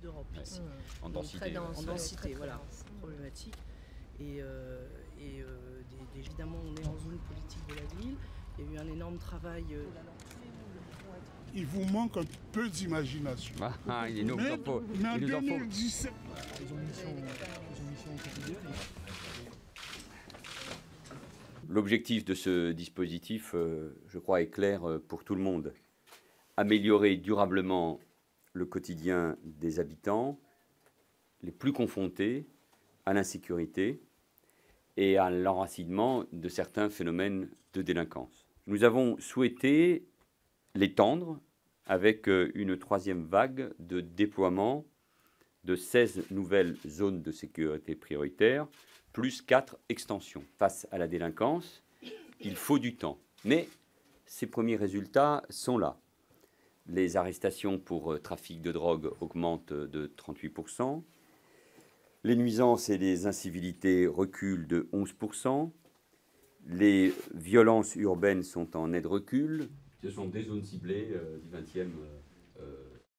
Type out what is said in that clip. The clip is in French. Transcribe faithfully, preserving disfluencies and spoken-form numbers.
d'Europe Ouais. ici. Mmh. En Donc, densité. très dense, ouais. en densité, très, très voilà, dense. problématique. Et, euh, et euh, des, des, évidemment, on est en zone politique de la ville. Il y a eu un énorme travail. Euh, Il vous manque un peu d'imagination. Ah, il nous mais, en faut. mais en Il nous en deux faut. mille dix-sept, Ils ont une mission, ils ont une mission quotidienne. L'objectif de ce dispositif, euh, je crois, est clair euh, pour tout le monde. Améliorer durablement le quotidien des habitants les plus confrontés à l'insécurité et à l'enracinement de certains phénomènes de délinquance. Nous avons souhaité l'étendre avec euh, une troisième vague de déploiement de seize nouvelles zones de sécurité prioritaire, plus quatre extensions. Face à la délinquance, il faut du temps. Mais ces premiers résultats sont là. Les arrestations pour euh, trafic de drogue augmentent de trente-huit pour cent. Les nuisances et les incivilités reculent de onze pour cent. Les violences urbaines sont en net recul. Ce sont des zones ciblées euh, du vingtième